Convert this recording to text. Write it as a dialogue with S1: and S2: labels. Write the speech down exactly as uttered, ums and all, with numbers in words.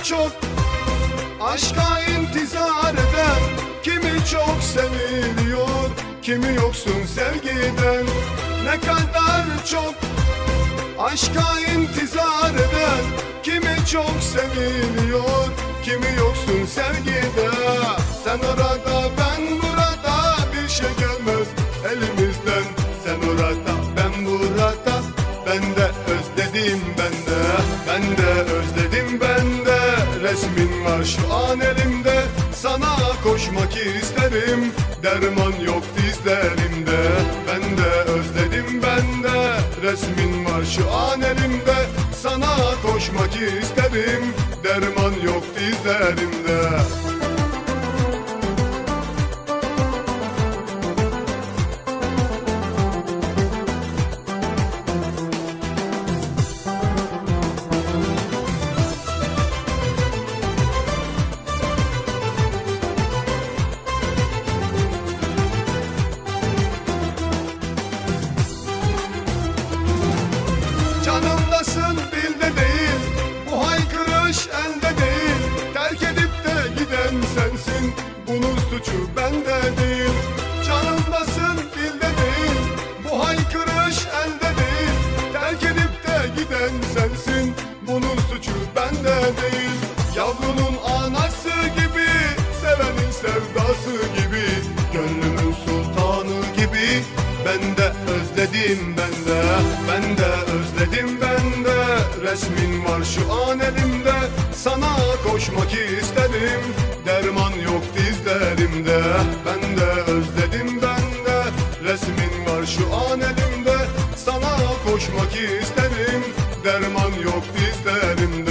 S1: çok aşka intizar eden, kimi çok seviliyor, kimi yoksun sevgiden. Ne kadar çok aşka intizar eden, kimi çok seviliyor, kimi yoksun sevgide. Sen orada ben burada, bir şey gelmez elimizden. Sen orada ben burada, ben de özledim ben de, ben de özledim ben de. Resmin var şu an elimde, sana koşmak isterim, derman yok dizlerimde. Ben de özledim ben de, resmin var şu an elimde, sana koşmak isterim, derman yok dizlerimde. Canımdasın dilde değil, bu haykırış elde değil. Terk edip de giden sensin, bunun suçu bende değil. Canımdasın dilde değil, bu haykırış elde değil. Terk edip de giden sensin, bunun suçu bende değil. Yavrunun anası gibi, sevenin sevdası gibi, gönlümün sultanı gibi. Ben de özledim ben de, ben de özledim ben de. Resmin var şu an elimde, sana koşmak isterim, derman yok dizlerimde. Ben de özledim ben de, resmin var şu an elimde, sana koşmak isterim, derman yok dizlerimde.